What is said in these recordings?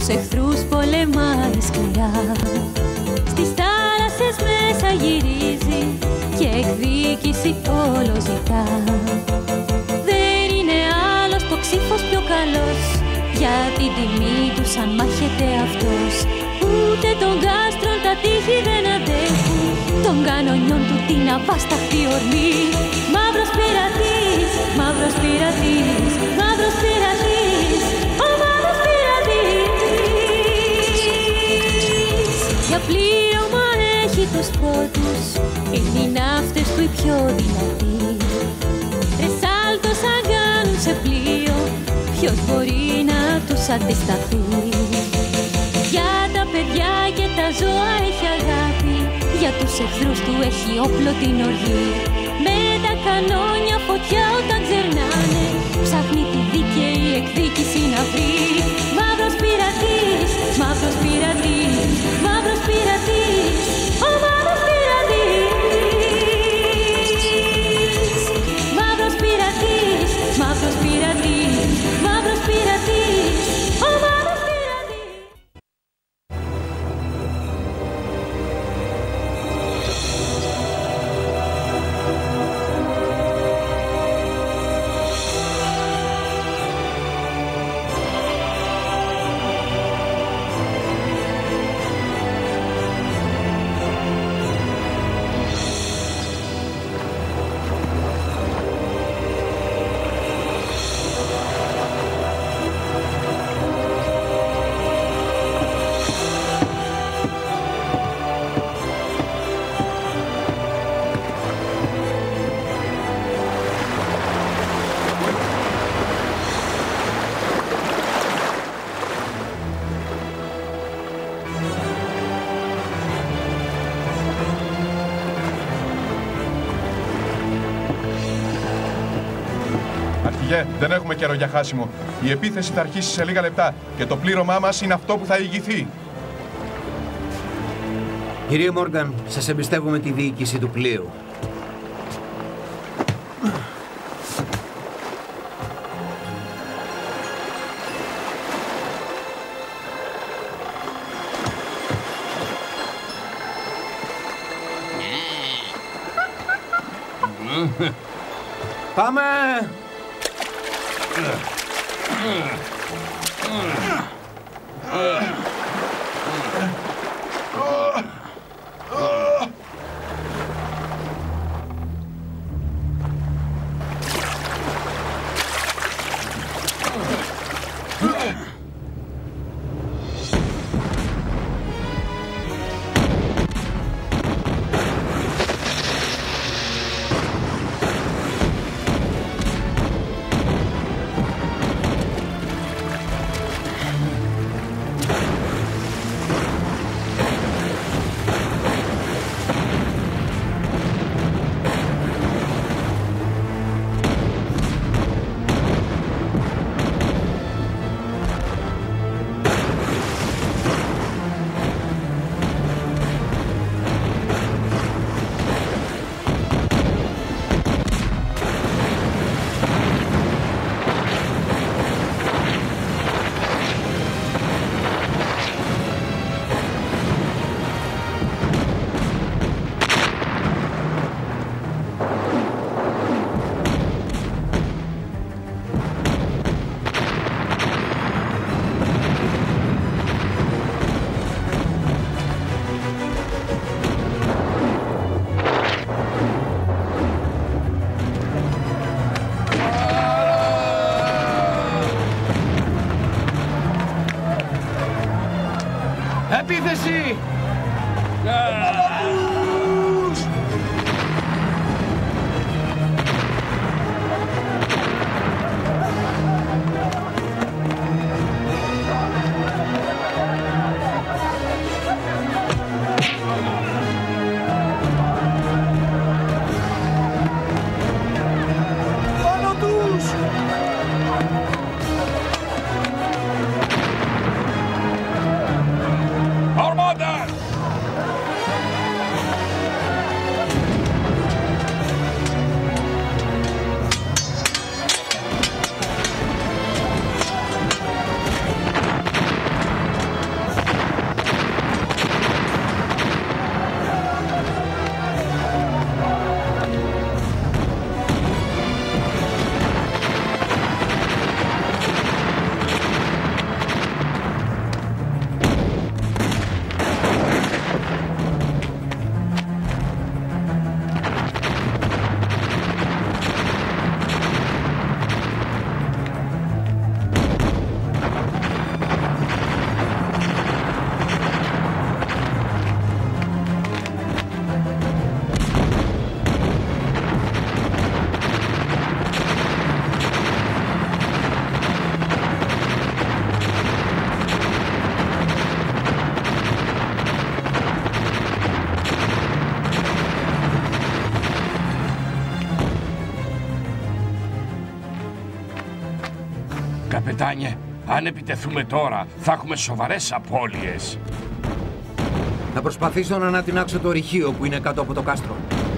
τους εχθρούς πολεμάει σκληρά. Στις θάλασσες μέσα γυρίζει και εκδίκηση όλο ζητά. Δεν είναι άλλος το ξύφος πιο καλός, για την τιμή του σαν μάχεται αυτός. Ούτε τον γάστρον τα τείχη δεν αντέχουν, των κανονιών του την αβάσταχτη ορμή. Μαύρος πειρατής, μαύρος πειρατής, μαύρος πειρατής, ο μαύρος πειρατής. Για πλήρωμα έχει τους πρώτους, είναι οι ναύτες του οι πιο δυνατοί. Ρεσάλτο σαν κάνουν σε πλοίο, ποιος μπορεί να τους αντισταθεί. Για τα παιδιά και τα ζώα έχει αγάπη, για τους εχθρούς του έχει όπλο την οργή. Με τα κανόνια φωτιά όταν ξερνάνε, ψάχνει τη δίκαιη εκδίκηση να βρει. Μαύρος πειρατής, μαύρος πειρατής, μαύρος πειρατής, ο μαύρος πειρατής. Μαύρος πειρατής, μαύρος πειρατής, μαύρος πειρατής, ο μαύρος πειρατής. Δεν έχουμε καιρό για χάσιμο. Η επίθεση θα αρχίσει σε λίγα λεπτά και το πλήρωμά μας είναι αυτό που θα ηγηθεί. Κύριε Μόργαν, σας εμπιστεύουμε τη διοίκηση του πλοίου. Πάμε! Επίθεση! καπετάνιε, αν επιτεθούμε τώρα, θα έχουμε σοβαρές απώλειες. Θα προσπαθήσω να ανατινάξω το ορυχείο που είναι κάτω από το κάστρο.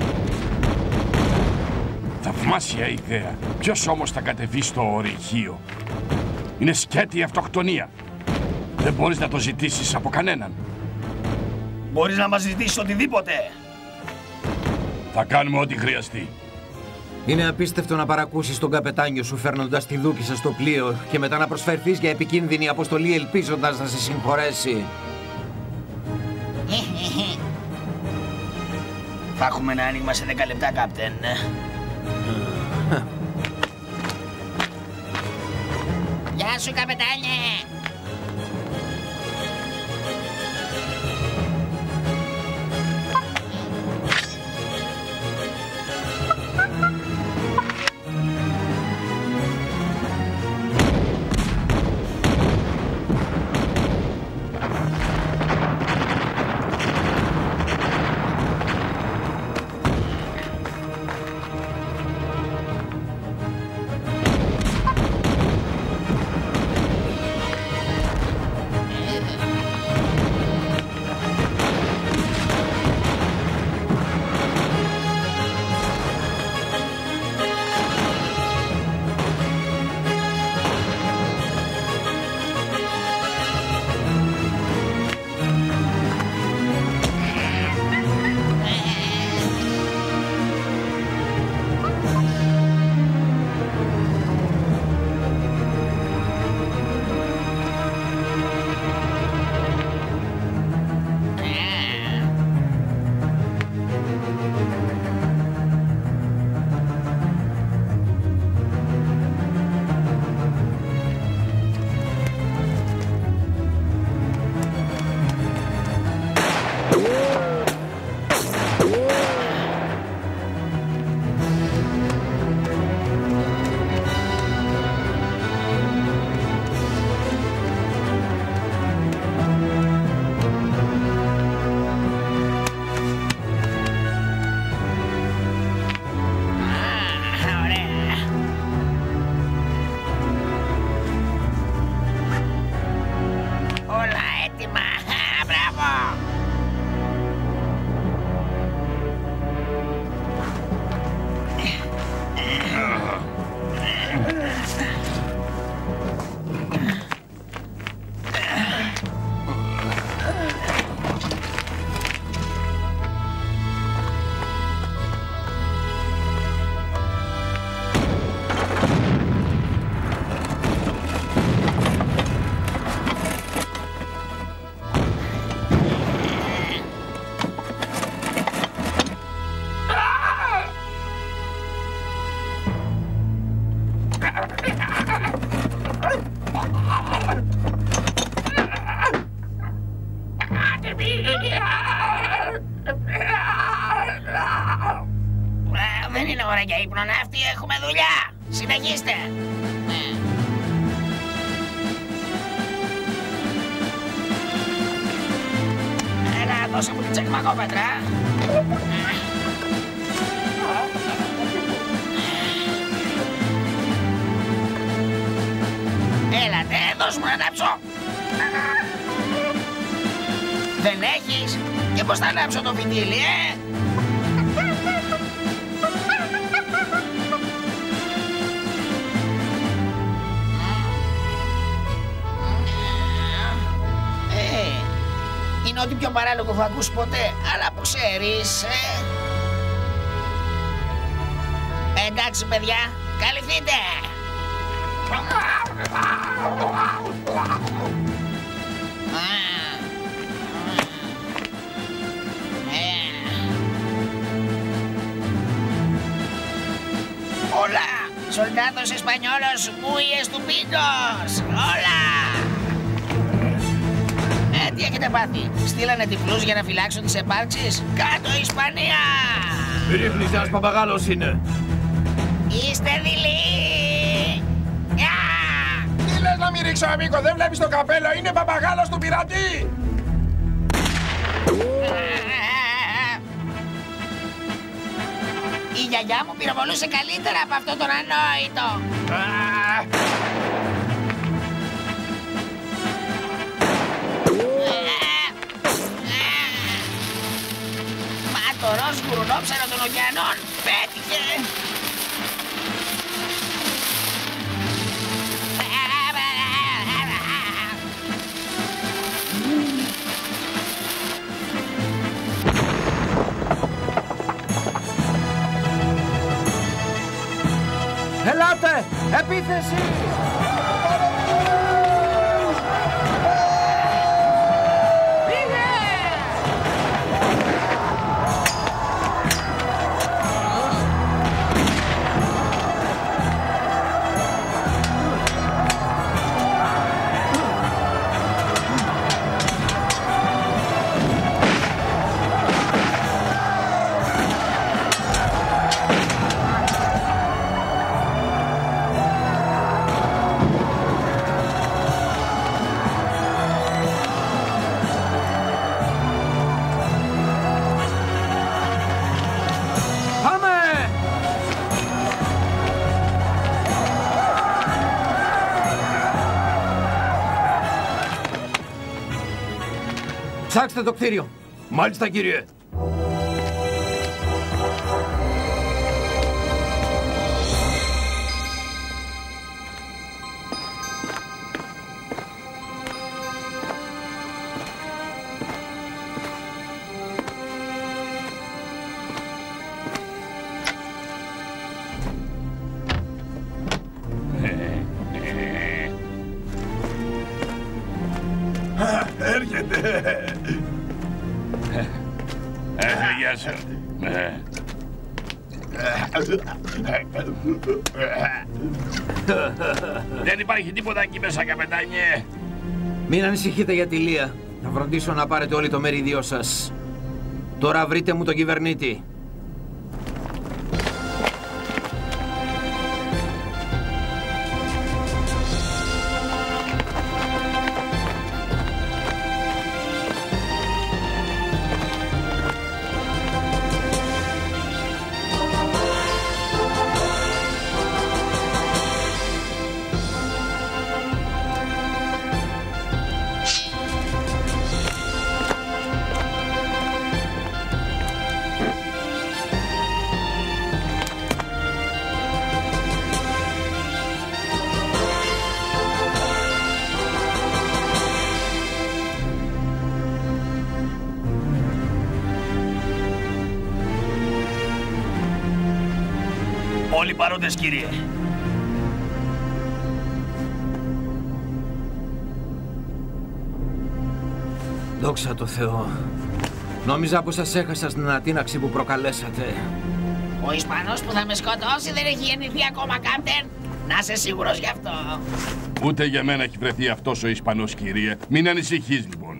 Θαυμάσια ιδέα. Ποιος όμως θα κατεβεί στο ορυχείο? Είναι σκέτη η αυτοκτονία. Δεν μπορείς να το ζητήσεις από κανέναν. Μπορείς να μας ζητήσεις οτιδήποτε. Θα κάνουμε ό,τι χρειαστεί. Είναι απίστευτο να παρακούσεις τον καπετάνιο σου φέρνοντας τη δούκισσα στο πλοίο και μετά να προσφερθείς για επικίνδυνη αποστολή ελπίζοντας να σε συγχωρέσει. Θα έχουμε ένα άνοιγμα σε 10 λεπτά, κάπτεν. Γεια σου, καπετάνιε! Δεν είναι ώρα για ύπνο, ναύτη, έχουμε δουλειά. Συνεχίστε. Έλα, δώσε μου την τσακμακόπετρα. Έλατε, δώσ' μου να ανάψω. Δεν έχεις? Και πώς θα ανάψω το φιτίλι, Είναι ό,τι πιο παράλογο έχω ακούσει ποτέ, αλλά που ξέρεις, Εντάξει, παιδιά, καλυφθείτε! Hola, soldados españolos muy estúpidos. Hola. Τι έχετε πάθει? Στείλανε τυφλούς για να φυλάξουν τις επάρξεις? Κάτω Ισπανία! Ρίχνεις ένας παπαγάλος είναι. Είστε δειλοί! Τι λες να μην ρίξω, αμίκο? Δεν βλέπεις το καπέλο? Είναι παπαγάλος του πειρατή! Η γιαγιά μου πυροβολούσε καλύτερα από αυτό τον ανόητο. ωκεανών. Πέτυχε! Ελάτε! Επίθεση! Ψάξτε το κτίριο. Μάλιστα, κύριε. Γεια σου. Δεν υπάρχει τίποτα εκεί μέσα, καπετάνιε. Μην ανησυχείτε για τη Λία. Θα φροντίσω να πάρετε όλοι το μερίδιό σας. Τώρα βρείτε μου τον κυβερνήτη. Όλοι παρόντες, κύριε. Δόξα τω Θεώ. Νόμιζα πως σας έχασα στην ανατείναξη που προκαλέσατε. Ο Ισπανός που θα με σκοτώσει δεν έχει γεννηθεί ακόμα, κάπτεν. Να είσαι σίγουρος γι' αυτό. Ούτε για μένα έχει βρεθεί αυτός ο Ισπανός, κύριε. Μην ανησυχείς, λοιπόν.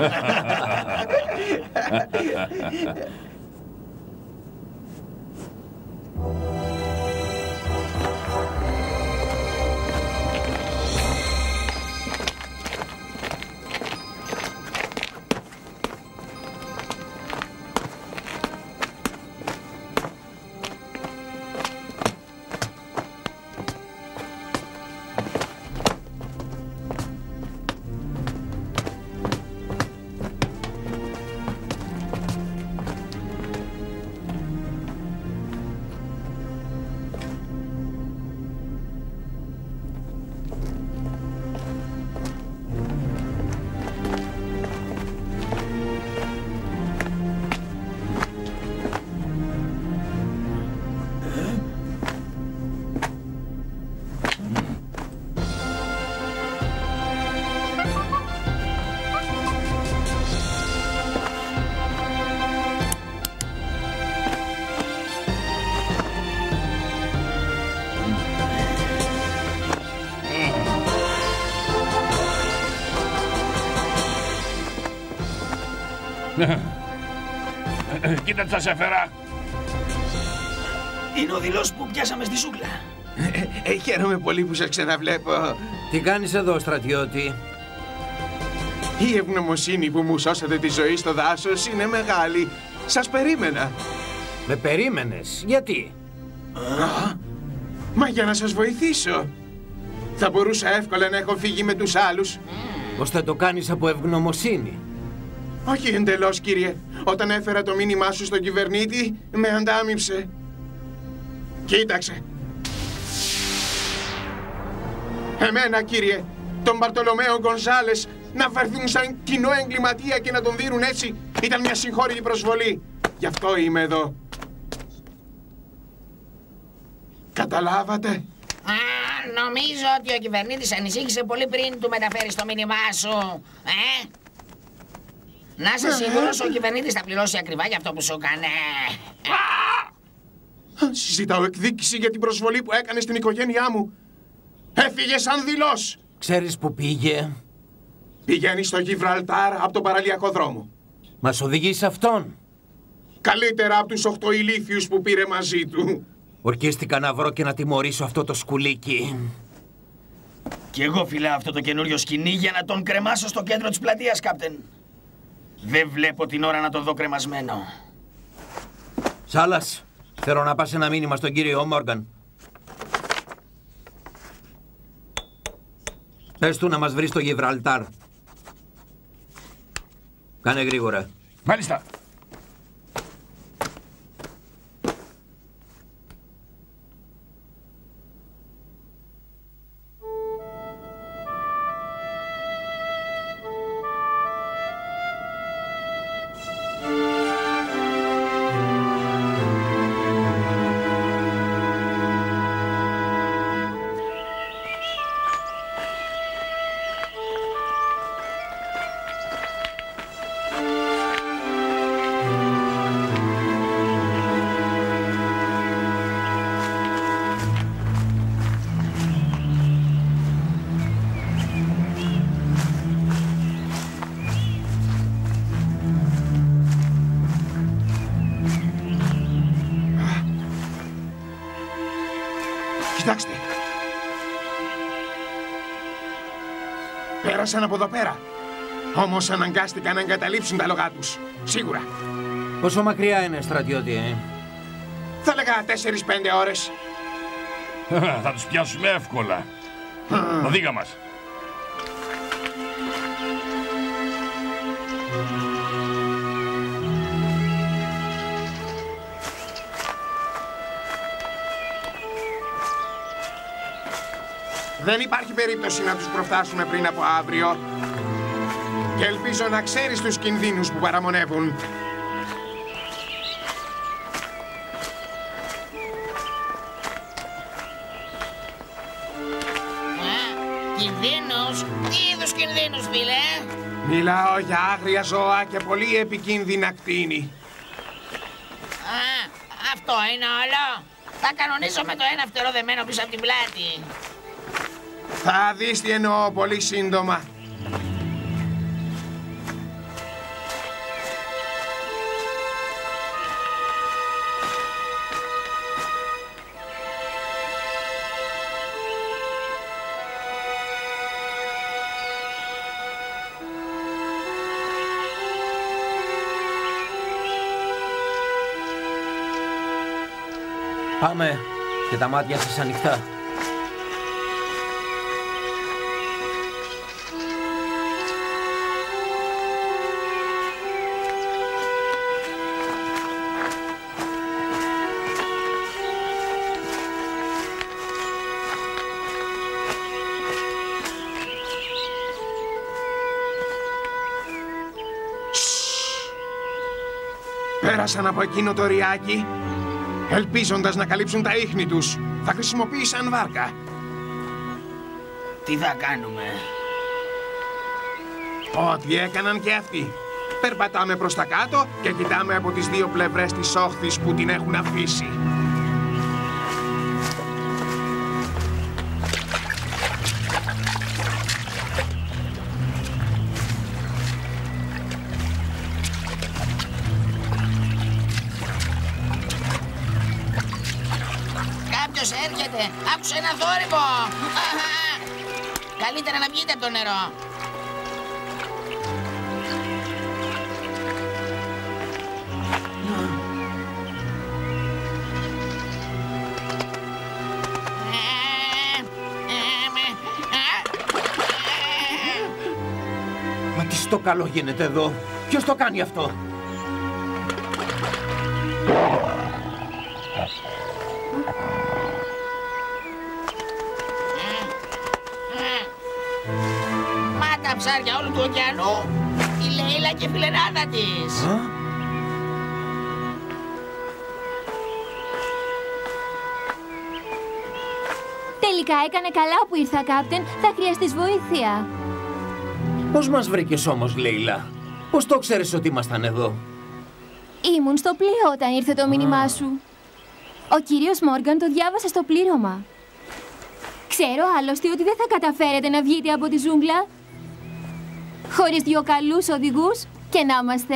Κοίτα τι σας έφερα. Είναι ο δηλός που πιάσαμε στη ζούγκλα. Χαίρομαι πολύ που σας ξαναβλέπω. Τι κάνεις εδώ, στρατιώτη? Η ευγνωμοσύνη που μου σώσατε τη ζωή στο δάσος είναι μεγάλη. Σας περίμενα. Με περίμενες? Γιατί? Μα για να σας βοηθήσω. Θα μπορούσα εύκολα να έχω φύγει με τους άλλους. Πως θα το κάνεις από ευγνωμοσύνη? Όχι εντελώς, κύριε. Όταν έφερα το μήνυμά σου στον κυβερνήτη, με αντάμιψε. Κοίταξε. Εμένα, κύριε, τον Μπαρτολομαίο Γκονζάλες, να φερθούν σαν κοινό εγκληματία και να τον δίνουν έτσι, ήταν μια συγχώρητη προσβολή. Γι' αυτό είμαι εδώ. Καταλάβατε? Νομίζω ότι ο κυβερνήτης ανησύχησε πολύ πριν του μεταφέρεις το μήνυμά σου. Να είσαι σίγουρος, ο κυβερνήτης θα πληρώσει ακριβά για αυτό που σου έκανε. Συζητάω εκδίκηση για την προσβολή που έκανε στην οικογένειά μου. Έφυγε σαν δειλός. Ξέρεις που πήγε? Πηγαίνει στο Γιβραλτάρ από τον παραλιακό δρόμο. Μας οδηγεί σε αυτόν. Καλύτερα από τους 8 ηλίθιους που πήρε μαζί του. Ορκίστηκα να βρω και να τιμωρήσω αυτό το σκουλίκι. Κι εγώ φυλάω αυτό το καινούριο σκηνή για να τον κρεμάσω στο κέντρο της πλατείας, Κάπτεν. Δεν βλέπω την ώρα να τον δω κρεμασμένο. Σάλας, θέλω να πας ένα μήνυμα στον κύριο Μόργαν. Πες του να μας βρει στο Γιβραλτάρ. Κάνε γρήγορα. Μάλιστα. Κοιτάξτε. Πέρασαν από εδώ πέρα. Όμως αναγκάστηκαν να εγκαταλείψουν τα λογά τους. Σίγουρα. Πόσο μακριά είναι, στρατιώτη, Θα έλεγα 4-5 ώρες. Θα τους πιάσουμε εύκολα. Οδήγα μας. Δεν υπάρχει περίπτωση να τους προφτάσουμε πριν από αύριο. Και ελπίζω να ξέρεις τους κινδύνους που παραμονεύουν. Κινδύνους? Τι είδους κινδύνους, φίλε? Μιλάω για άγρια ζώα και πολύ επικίνδυνα κτήνη. Αυτό είναι όλο. Θα κανονίσω με το ένα φτερό δεμένο πίσω από την πλάτη. Θα δεις τι εννοώ πολύ σύντομα. Πάμε και τα μάτια σας ανοιχτά. Πέρασαν από εκείνο το ριάκι, ελπίζοντας να καλύψουν τα ίχνη τους. Θα χρησιμοποίησαν βάρκα. Τι θα κάνουμε? Ό,τι έκαναν και αυτοί. Περπατάμε προς τα κάτω και κοιτάμε από τις δύο πλευρές της όχθης που την έχουν αφήσει. Κάποιος έρχεται. Άκουσε ένα θόρυβο. Καλύτερα να βγείτε από το νερό. Μα τι στο καλό γίνεται εδώ? Ποιος το κάνει αυτό? Μα τα ψάρια όλου του ωκεανού, η Λέιλα και η φιλενάδα της. Τελικά έκανε καλά που ήρθα, Κάπτεν. Θα χρειαστείς βοήθεια. Πώς μας βρήκες όμως, Λέιλα? Πώς το ξέρεις ότι ήμασταν εδώ? Ήμουν στο πλοίο όταν ήρθε το μήνυμά σου. Ο κύριος Μόργαν το διάβασε στο πλήρωμα. Ξέρω άλλωστε ότι δεν θα καταφέρετε να βγείτε από τη ζούγκλα χωρίς δυο καλούς οδηγούς και να είμαστε.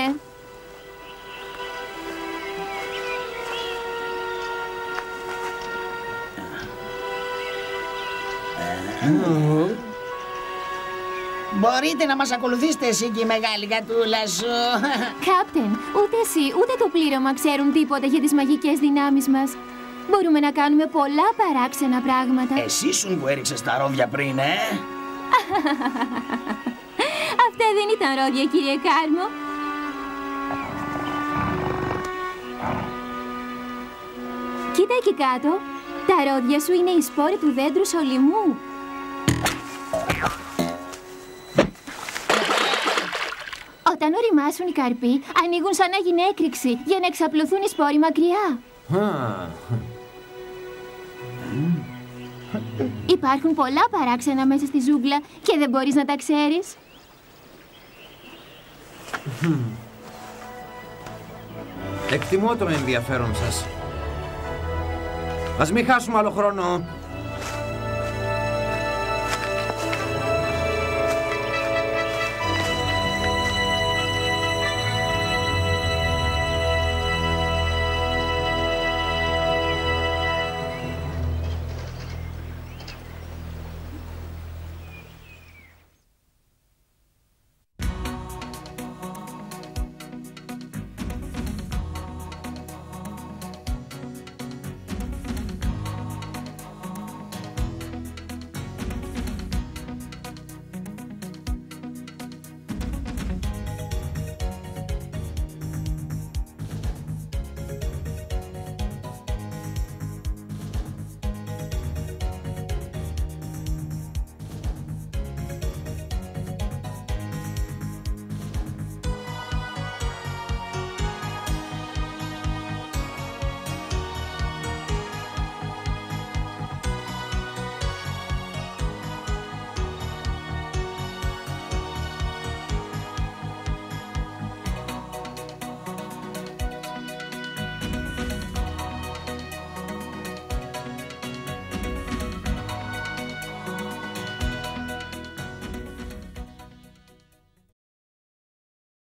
Μπορείτε να μας ακολουθήσετε εσύ και η μεγάλη γατούλα σου. Κάπτεν, ούτε εσύ ούτε το πλήρωμα ξέρουν τίποτα για τις μαγικές δυνάμεις μας. Μπορούμε να κάνουμε πολλά παράξενα πράγματα. Εσύ ήσουν που έριξες τα ρόδια πριν, Αυτά δεν ήταν ρόδια, κύριε Κάρμο. Κοίτα εκεί κάτω. Τα ρόδια σου είναι οι σπόροι του δέντρου σολυμού. Όταν οριμάσουν οι καρποί, ανοίγουν σαν να γίνει έκρηξη για να εξαπλωθούν οι σπόροι μακριά. Υπάρχουν πολλά παράξενα μέσα στη ζούγκλα και δεν μπορείς να τα ξέρεις. Εκτιμώ το ενδιαφέρον σας. Ας μην χάσουμε άλλο χρόνο.